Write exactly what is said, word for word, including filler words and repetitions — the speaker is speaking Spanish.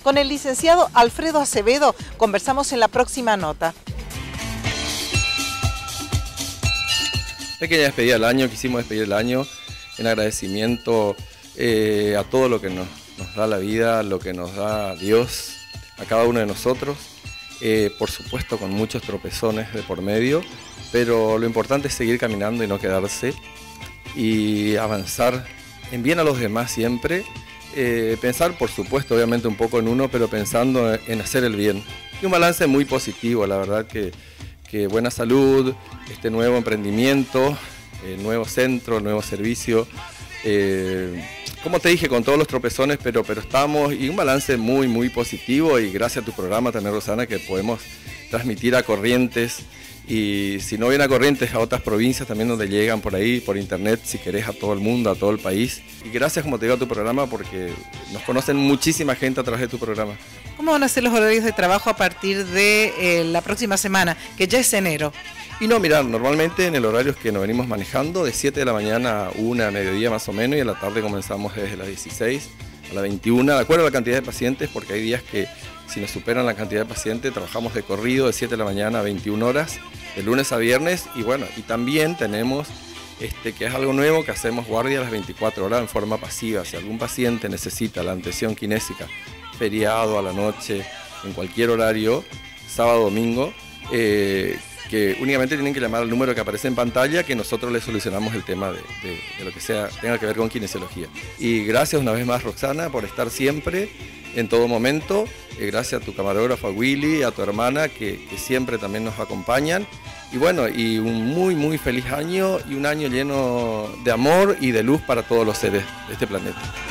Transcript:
Con el licenciado Alfredo Acevedo conversamos en la próxima nota. Pequeña despedida del año, quisimos despedir el año en agradecimiento eh, a todo lo que nos, nos da la vida, lo que nos da Dios, a cada uno de nosotros, eh, por supuesto con muchos tropezones de por medio, pero lo importante es seguir caminando y no quedarse y avanzar en bien a los demás siempre, eh, pensar por supuesto obviamente un poco en uno, pero pensando en hacer el bien. Y un balance muy positivo, la verdad que, que buena salud, este nuevo emprendimiento, eh, nuevo centro, nuevo servicio, eh, como te dije, con todos los tropezones, pero, pero estamos, y un balance muy, muy positivo, y gracias a tu programa también, Rosana, que podemos transmitir a Corrientes, y si no viene a Corrientes, a otras provincias también donde llegan por ahí, por internet, si querés, a todo el mundo, a todo el país. Y gracias, como te digo, a tu programa, porque nos conocen muchísima gente a través de tu programa. ¿Cómo van a ser los horarios de trabajo a partir de eh, la próxima semana, que ya es enero? Y no, mirá, normalmente en el horario que nos venimos manejando, de siete de la mañana a una, a mediodía más o menos, y a la tarde comenzamos desde las dieciséis a las veintiuna, de acuerdo a la cantidad de pacientes, porque hay días que si nos superan la cantidad de pacientes, trabajamos de corrido de siete de la mañana a veintiuna horas, de lunes a viernes, y bueno, y también tenemos, este, que es algo nuevo, que hacemos guardia a las veinticuatro horas en forma pasiva. Si algún paciente necesita la atención kinésica, feriado, a la noche, en cualquier horario, sábado, domingo, eh, que únicamente tienen que llamar al número que aparece en pantalla, que nosotros les solucionamos el tema de, de, de lo que sea, tenga que ver con kinesiología. Y gracias una vez más, Roxana, por estar siempre, en todo momento. Eh, gracias a tu camarógrafo, a Willy, a tu hermana, que, que siempre también nos acompañan. Y bueno, y un muy, muy feliz año, y un año lleno de amor y de luz para todos los seres de este planeta.